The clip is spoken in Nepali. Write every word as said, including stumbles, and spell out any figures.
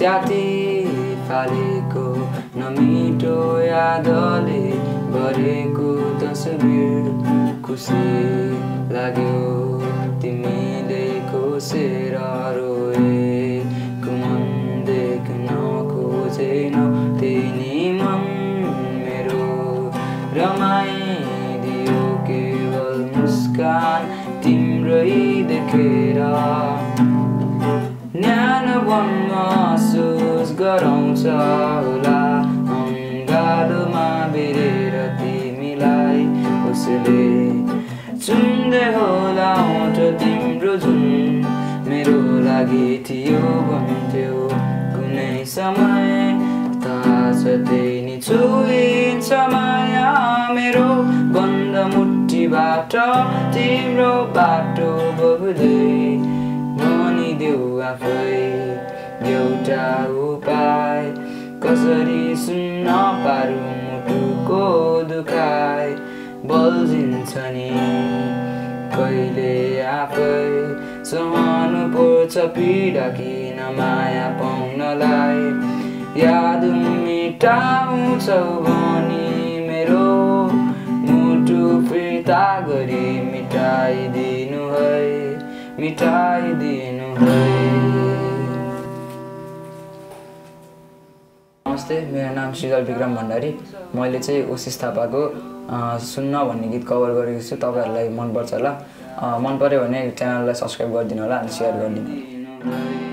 जाति फालेको नमिठो यादले भरेको तस्बिर खुसी लाग्यो तिमीले खोसेर रोएको मन देख्न खोजेनौ तिनी मन मेरो रमाइदियो केवल मुस्कान तिम्रै देखेर न्यानो मन महसुस गराउँछ होला अङ्गालोमा बेरेर तिमीलाई उसले चुम्दै होला होठ तिम्रो जुन मेरो लागि थियो भन्थ्यो कुनै समय थाहा छ त्यही नि छुइन्छ माया मेरो बन्द मुट्ठीबाट तिम्रो बाटो बगुले भनिदेऊ आफै एउटा उपाय कसरी सुन्न पारु मुटुको दुखाइ बल्झिन्छ नि कहिले आफै सहनु पर्छ पीडा किन माया पाउनलाई याद मिटाउँछौ भनी मेरो मुटु फिर्ता गरी मिटाइदिनु है मिटाइदिनु है। नमस्ते, मेरो नाम श्रीजल विक्रम भण्डारी। मैले चाहिँ ओसिस थापाको सुन्न भन्ने गीत कभर गरेको छु। तपाईँहरूलाई मनपर्छ होला, मन पर्यो भने च्यानललाई सब्सक्राइब गरिदिनु होला अनि सेयर गरिदिनु।